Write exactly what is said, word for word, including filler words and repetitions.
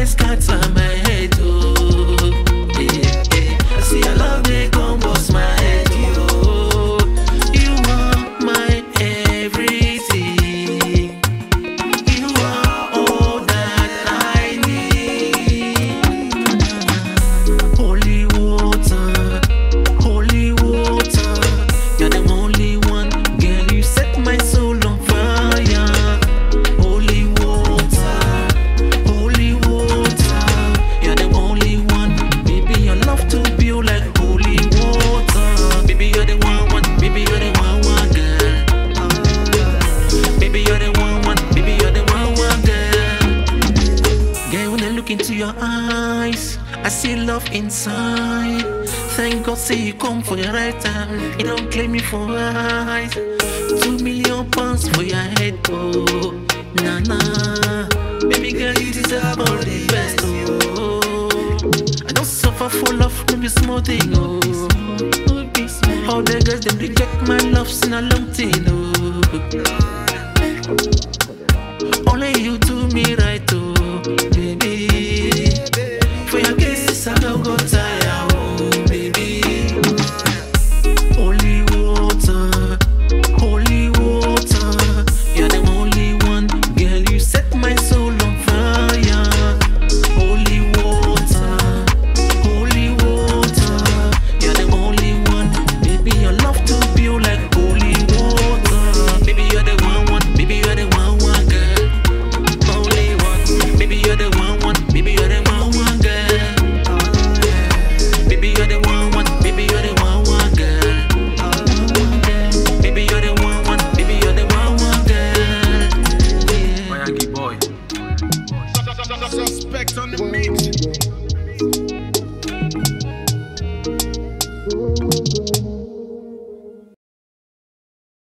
always got on my head, oh. Yeah, yeah. I see your love, they come bust my head, yo. You are my everything. You are all that I need. Holy water, holy water. You're the only one, girl. You set my soul on fire. Holy water, holy water. You're the only one, baby. Your love to be like holy water. Baby, you're the one, one. Baby, you're the one, one, girl. Baby, you're the one, one. Baby, you're the one, one, girl. Girl, when I look into your eyes, I see love inside. Thank God, say you come for your right time. You don't claim me for eyes. Two million pounds for your head, oh. Nah, nah. Baby girl, you deserve all the best, oh. I don't suffer for love, no be small thing, oh. All the girls, them reject my love, sin a long thing, oh. Only you do me right, oh, baby. For your kisses, I don't go tired, oh, baby. Holy water, holy water. You're the only one, girl. You set my soul on fire. Holy water, holy water. You're the only one, baby. Your love to be like holy water. Baby, you're the one, one. Baby, you're the one, one, girl. Only one. Baby, you're the one, one. Baby, you're the one, one, girl. Baby, you're the one, one. Baby, you're the one, one, girl. Baby, you're the one, one. Baby, you're the one, one, girl. Yeah. Mayangi boy. Suspect on the mix.